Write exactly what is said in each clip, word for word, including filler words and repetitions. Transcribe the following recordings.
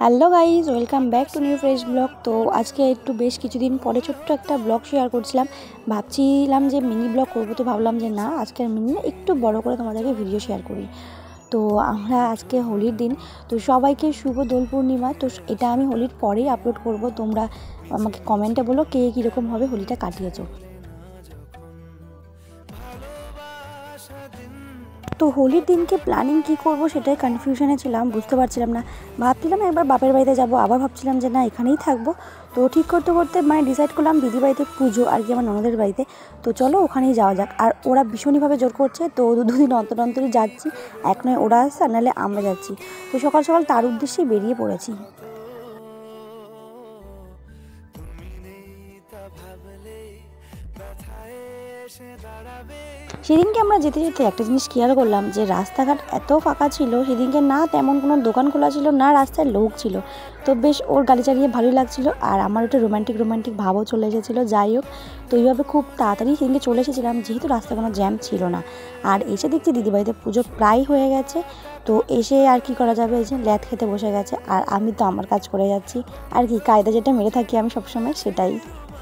Hello guys, welcome back to new fresh blog. তো আজকে একটু বেশ কিছুদিন পরে ছোট্ট একটা ব্লগ শেয়ার করছিলাম। ভাবছিলাম যে মিনি ব্লগ করবো, তো ভাবলাম যে না, আজকের মিনি একটু বড় করে তোমাদেরকে ভিডিও শেয়ার করি। তো আমরা আজকে হোলির দিন, তো সবাইকে শুভ দোল পূর্ণিমা। তো এটা আমি হোলির পরেই আপলোড করব। তোমরা আমাকে কমেন্টে বলো কে কীরকমভাবে হোলিটা কাটিয়েছো। তো হোলির দিনকে প্ল্যানিং কী করবো সেটাই কনফিউশনে ছিলাম, বুঝতে পারছিলাম না। ভাবছিলাম একবার বাপের বাড়িতে যাব, আবার ভাবছিলাম যে না এখানেই থাকবো। তো ঠিক করতে করতে মানে ডিসাইড করলাম দিদি বাড়িতে পুজো আর কি, আমার ননদের বাড়িতে। তো চলো ওখানেই যাওয়া যাক। আর ওরা ভীষণইভাবে জোর করছে, তো দুদিন অন্তর অন্তরই যাচ্ছি। এক নয় ওরা আসছে, আর নাহলে আমরা যাচ্ছি। তো সকাল সকাল তার উদ্দেশ্যেই বেরিয়ে পড়েছি। সেদিনকে আমরা যেতে যেতে একটা জিনিস খেয়াল করলাম যে রাস্তাঘাট এত ফাঁকা ছিল সেদিনকে, না তেমন কোনো দোকান খোলা ছিল, না রাস্তায় লোক ছিল। তো বেশ ওর গাড়ি চালিয়ে ভালোই লাগছিল, আর আমার একটু রোম্যান্টিক রোম্যান্টিক ভাবও চলে এসেছিলো। যাই হোক, তো এইভাবে খুব তাড়াতাড়ি সেদিনকে চলে এসেছিলাম, যেহেতু রাস্তায় কোনো জ্যাম ছিল না। আর এসে দেখছি দিদিবাড়িতে পুজো প্রায় হয়ে গেছে। তো এসে আর কি করা যাবে, এই যে ল্যাদ খেতে বসে গেছে, আর আমি তো আমার কাজ করে যাচ্ছি। আর কি কায়দা যেটা মেরে থাকি আমি সবসময়, সেটাই।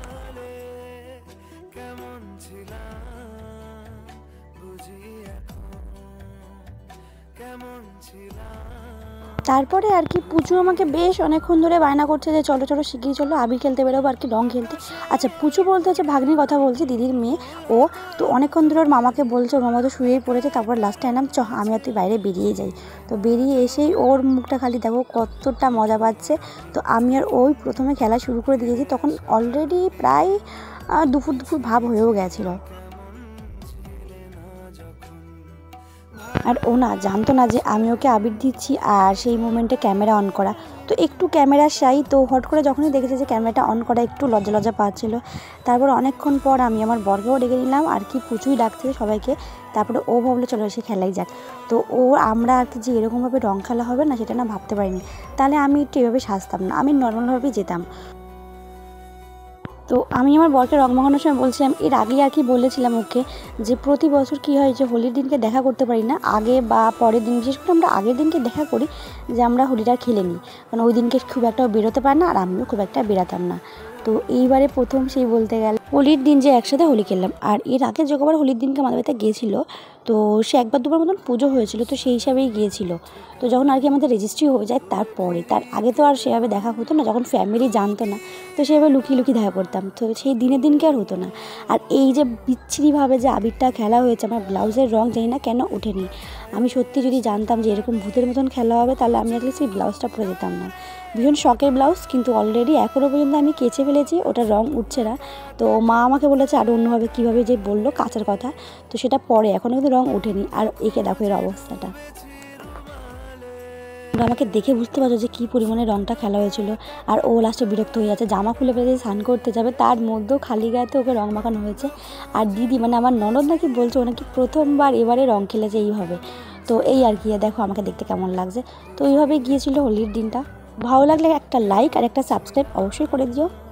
তারপরে আর কি পুচু আমাকে বেশ অনেকক্ষণ ধরে বায়না করছে যে চলো চলো শিগগিরি চলো, আবির খেলতে বেরোবো আর কি, রং খেলতে। আচ্ছা, পুচু বলতে হচ্ছে ভাগ্নির কথা বলছি, দিদির মেয়ে ও। তো অনেকক্ষণ ধরে ওর মামাকে বলছে, ওর মামা তো শুয়েই পড়েছে। তারপর লাস্টে এলাম চ আমি আর তুই বাইরে বেরিয়ে যাই। তো বেরিয়ে এসেই ওর মুখটা খালি দেখো কতটা মজা পাচ্ছে। তো আমি আর ওই প্রথমে খেলা শুরু করে দিয়েছি, তখন অলরেডি প্রায় দুপুর দুপুর ভাব হয়েও গেছিলো। আর ও না জানতো না যে আমি ওকে আবির দিচ্ছি, আর সেই মোমেন্টে ক্যামেরা অন করা। তো একটু ক্যামেরা শাই, তো হট করে যখনই দেখেছে যে ক্যামেরাটা অন করা, একটু লজ্জা লজ্জা পাচ্ছিলো। তারপর অনেকক্ষণ পর আমি আমার বরকেও ডেকে নিলাম, আর কি পুচুই ডাকছে সবাইকে। তারপরে ও ভাবলো চলো এসে খেলাই যাক। তো ও আমরা আর কি যে এরকমভাবে রং খেলা হবে না সেটা না ভাবতে পারিনি। তাহলে আমি একটু এভাবে সাজতাম না, আমি নর্মালভাবেই যেতাম। তো আমি আমার বরকে রং মাখানোর সময় বলছিলাম, এর আগে আর কি বলেছিলাম ওকে, যে প্রতি বছর কী হয় যে হোলির দিনকে দেখা করতে পারি না, আগে বা পরের দিন, বিশেষ করে আমরা আগের দিনকে দেখা করি যে আমরা হোলিটা খেলে নিই, কারণ ওই দিনকে খুব একটা বেরোতে পারে না, আর আমিও খুব একটা বেরাতাম না। তো এইবারে প্রথম সেই বলতে গেলে হোলির দিন যে একসাথে হোলি খেললাম। আর এর আগে যতবার হোলির দিনকে আমাদের বাড়িতে গিয়েছিলো, তো সে একবার দুবার মতন পুজো হয়েছিল, তো সেই হিসাবেই গিয়েছিল। তো যখন আর কি আমাদের রেজিস্ট্রি হয়ে যায় তারপরে, তার আগে তো আর সেভাবে দেখা হতো না, যখন ফ্যামিলি জানতো না, তো সেভাবে লুকিয়ে লুকিয়ে দেখা করতাম। তো সেই দিনের দিনকে আর হতো না। আর এই যে বিচ্ছিরিভাবে যে আবিরটা খেলা হয়েছে, আমার ব্লাউজের রং জানি না কেন ওঠেনি। আমি সত্যি যদি জানতাম যে এরকম ভূতের মতন খেলা হবে, তাহলে আমি আসলে সেই ব্লাউজটা পরে যেতাম না। ভীষণ শখের ব্লাউজ, কিন্তু অলরেডি এখনও পর্যন্ত আমি কেচে ফেলেছি, ওটা রং উঠছে না। তো মা আমাকে বলেছে আর অন্যভাবে কীভাবে যে বললো কাচার কথা, তো সেটা পরে, এখনও কিন্তু রং ওঠেনি। আর একে দেখো এর অবস্থাটা, আমাকে দেখে বুঝতে পারছো যে কী পরিমাণে রংটা খেলা হয়েছিল। আর ও লাস্টে বিরক্ত হয়ে যাচ্ছে, জামা খুলে ফেলে স্নান করতে যাবে, তার মধ্যেও খালি গায়েতে ওকে রং মাখানো হয়েছে। আর দিদি মানে আমার ননদ নাকি বলছে ও নাকি প্রথমবার এবারে রং খেলেছে এইভাবে। তো এই আর কি, দেখো আমাকে দেখতে কেমন লাগছে। তো এইভাবেই গিয়েছিল হোলির দিনটা। ভালো লাগলে একটা লাইক আর একটা সাবস্ক্রাইব অবশ্যই করে দিও।